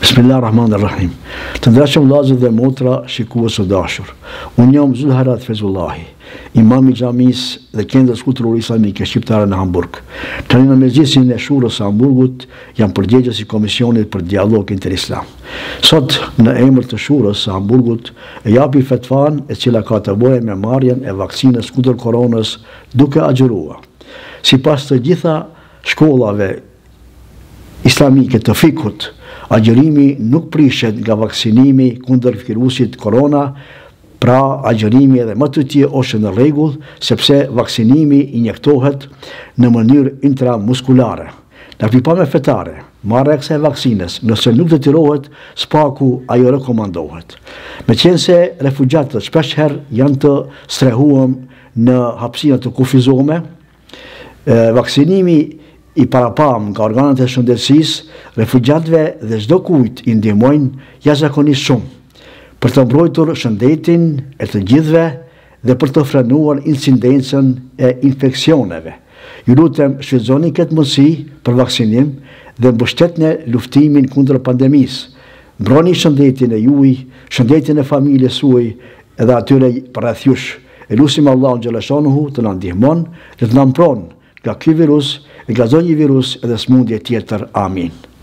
Bismillahirrahmanirrahim. Të ndershëm vëllezër dhe motra, shikues së dashur. Unë jam Zulharat Fezullahi, imam I xhamisë dhe qendrës kulturore islamike shqiptare në Hamburg. Tani në mezhlisin e shurës së Hamburgut jam përgjegjës I komisionit për dialog interislam. Sot në emër të shurës së Hamburgut e japi fetvan e cila ka të bëjë me marrjen e vaksinës kundër koronës duke agjëruar. Sipas të gjitha shkollave islamike të fikut, agjërimi nuk prishet nga vaksinimi kundër virusit korona, pra agjërimi edhe më të tje është në rregull, sepse vaksinimi injektohet në mënyrë intramuskulare. Në pikpamje fetare, marrja e kësaj vaksinës, nëse nuk detyrohet, spaku ajo rekomandohet. Meqense refugjatët shpeshherë janë të strehuar në hapësira të kufizuara, vaksinimi I parapam nga organet e shëndetësisë, refugjatëve dhe çdo kujt I ndihmojnë jashtëzakonisht shumë për të mbrojtur shëndetin e të gjithëve dhe për të frenuar incidencën e infeksioneve. Ju lutem shfrytëzoni këtë mundësi për vaksinim dhe mbështetni luftimin kundër pandemisë. Mbrojini shëndetin e juaj, shëndetin e familjes suaj edhe atyre përreth jush. Lutim Allahun xhaleshanuhu të na ndihmon dhe të na mbron nga ky virus, nga çdo virus edhe smundje tjetër. Amin.